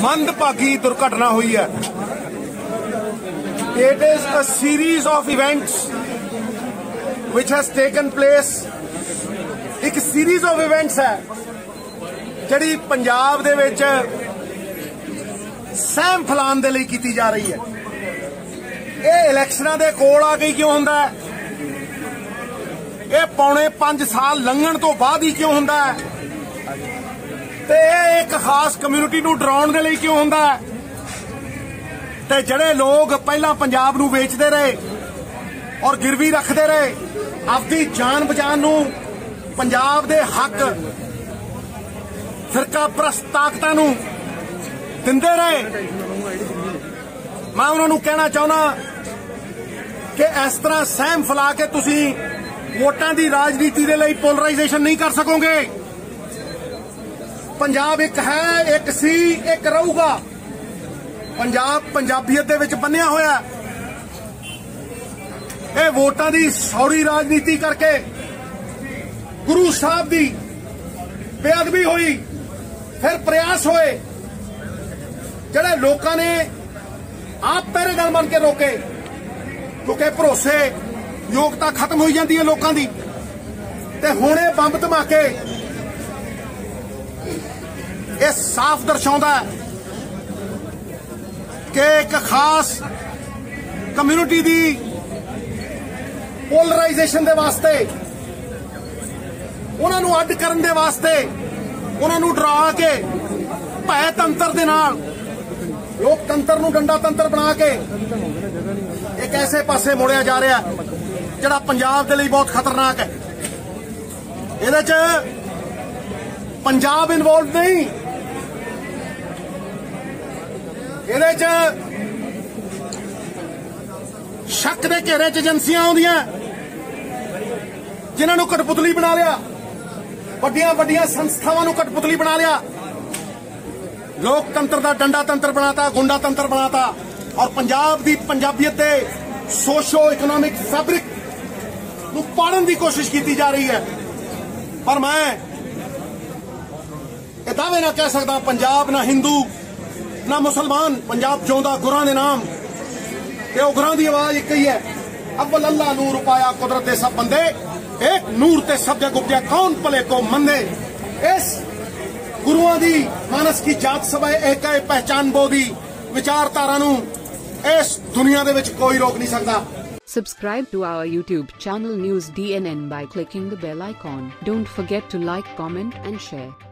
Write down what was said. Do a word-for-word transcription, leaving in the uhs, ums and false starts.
मंदभागी दुर्घटना हुई है। It is a series of events which has taken place. एक सीरीज ऑफ इवेंट्स है जिहड़ी पंजाब दे विच सहम फैलाउण दे लई कीती जा रही है। ये इलैक्शनां दे कोल आ गई क्यों हुंदा है? ये पौने पांच साल लंघण तो बाद ही क्यों हुंदा है? ते एक खास कम्यूनिटी नूं डराउण दे लई क्यों हुंदा है? ते जिहड़े लोग पहलां पंजाब नूं वेचदे रहे और गिरवी रखदे रहे, अपनी जान बचाण नूं पंजाब दे हक फिरका परस्त ताकतां नूं दिंदे रहे, मैं उन्हां नूं कहना चाहुंदा कि इस तरह सहम फैला के तुसीं वोटां दी राजनीति दे लई पोलराइजेशन नहीं कर सकोगे। पंजाब एक है, एक सी, एक रहूगा। पंजाब पंजाबीयत दे विच बन्निया होया। ये वोटां दी सौड़ी राजनीति करके गुरु साहब दी बेअदबी हुई, फिर प्रयास होए जिहड़े लोकां ने आप पहरेदार बन के रोके, क्योंकि भरोसे योग्यता खत्म हो जाती है लोगों की। ते हुण ये बंब धमाके ये साफ दर्शाउंदा है कि एक खास कम्यूनिटी दी पोलराइजेशन दे वास्ते, उन्हां नूं अड्ड करन दे वास्ते, उन्हां नूं डरा के भय तंत्र दे नाल लोकतंत्र नूं डंडा तंत्र बना के एक ऐसे पासे मोड़िया जा रहा है जिहड़ा पंजाब दे लई बहुत खतरनाक है। इहदे च पंजाब इन्वॉल्व नहीं, इहदे च शक दे घेरे च एजेंसियां आउंदियां जिन्हां नूं कठपुतली बना लिया, वड्डियां वड्डियां संस्थावां नूं कठपुतली बना लिया, लोकतंत्र दा डंडा तंत्र बनाता, गुंडा तंत्र बनाता और पंजाब दी पंजाबीयत दे सोशो इकोनॉमिक फैब्रिक नूं पाड़न दी कोशिश की जा रही है। पर मैं ये दावे ना कह सकता पंजाब ना हिंदू ना मुसलमान, पंजाब जिउंदा गुरां दे नाम ते उगरां दी आवाज एक ही है। अव्वल अल्लाह नूर पाया कुदरत दे सब बंदे, एक नूर ते सब जग उपजया कौन भले को मंदे। इस गुरुआं दी मानस की जात सभा एक है पहचान बोधी विचारधारा नूं इस दुनिया दे विच कोई रोक नहीं सकता। Subscribe to our YouTube channel News D N N by clicking the bell icon. Don't forget to like, comment and share.